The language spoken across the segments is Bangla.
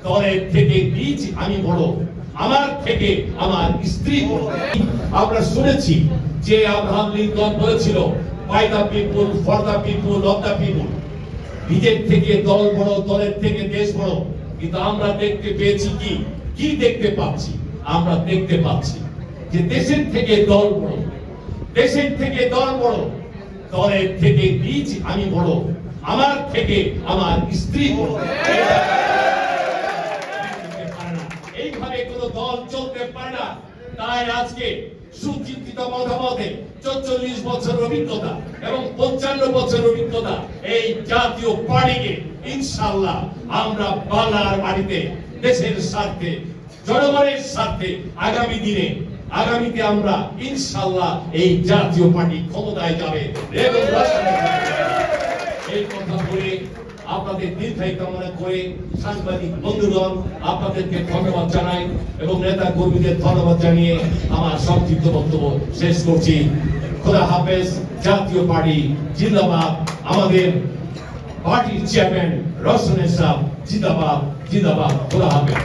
দলের থেকে নিজ আমি বড়, আমার থেকে আমার স্ত্রী বড়। আমরা শুনেছি যে আব্রাহাম লিঙ্কন বলেছিল, by the people, for the people, of the people. নিজের থেকে দল বড়, দলের থেকে দেশ বড়। কিন্তু আমরা দেখতে পেয়েছি কি দেখতে পাচ্ছি? আমরা দেখতে পাচ্ছি যে দেশের থেকে দল বড়, দেশের থেকে দল বড়, দলের থেকে নিজ আমি বড়, আমার থেকে আমার স্ত্রী বড়। এইভাবে কোন দল চলতে পারে না। তাই আজকে সুচিন্তিত মতামতে ৪৪ বছর অভিজ্ঞতা এবং ৫৫ বছর অভিজ্ঞতা এই জাতীয় পার্টিকে ইনশাআল্লাহ আমরা বাংলার মাটিতে দেশের স্বার্থে, জনগণের স্বার্থে আগামীতে আমরা ইনশাআল্লাহ এই জাতীয় পার্টি ক্ষমতায় যাবে এবং এই কথা বলে আপনাদের দীর্ঘায়ু কামনা করে সাংবাদিক বন্ধুগণ আপনাদেরকে ধন্যবাদ জানাই এবং নেতা কর্মীদের ধন্যবাদ জানিয়ে আমার সংক্ষিপ্ত বক্তব্য শেষ করছি। খোদা হাফেজ। জাতীয় পার্টি জিন্দাবাদ। আমাদের পার্টির চেয়ারম্যান রসনের সাহেব জিন্দাবাদ, জিন্দাবাদ। খোদা হাফেজ।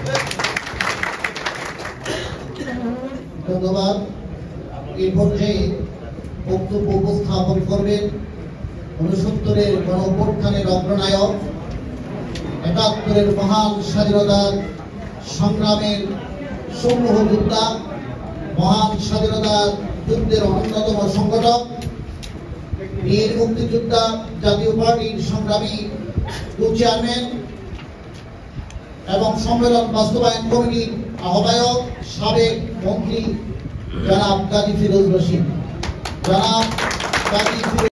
ধন্যবাদ। এই পর্যায়ে বক্তব্য উপস্থাপন করবেন ৬৯-এর গণ-অভ্যুত্থানের অগ্রনায়ক, ৭১-এর মহান স্বাধীনতার সংগ্রামের সমূহ যোদ্ধা, মহান স্বাধীনতার যুদ্ধের অন্যতম সংগঠক, বীর মুক্তিযোদ্ধা, জাতীয় পার্টির সংগ্রামী চেয়ারম্যান এবং সম্মেলন বাস্তবায়ন কমিটির আহ্বায়ক, সাবেক মন্ত্রী জনাব গাজী ফিরোজ রশিদ।